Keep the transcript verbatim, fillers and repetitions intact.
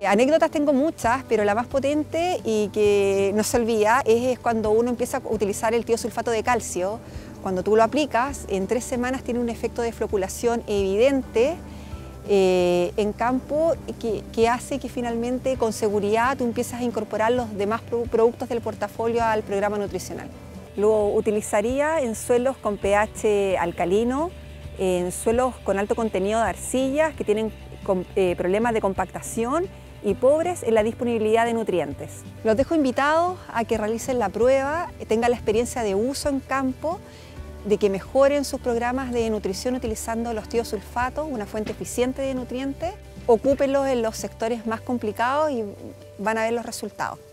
Anécdotas tengo muchas, pero la más potente y que no se olvida es cuando uno empieza a utilizar el tiosulfato de calcio. Cuando tú lo aplicas, en tres semanas tiene un efecto de floculación evidente eh, en campo que, que hace que finalmente con seguridad tú empiezas a incorporar los demás productos del portafolio al programa nutricional. Lo utilizaría en suelos con pH alcalino, en suelos con alto contenido de arcillas que tienen eh, problemas de compactación y pobres en la disponibilidad de nutrientes. Los dejo invitados a que realicen la prueba, tengan la experiencia de uso en campo, de que mejoren sus programas de nutrición utilizando los tiosulfatos, una fuente eficiente de nutrientes. Ocúpenlos en los sectores más complicados y van a ver los resultados.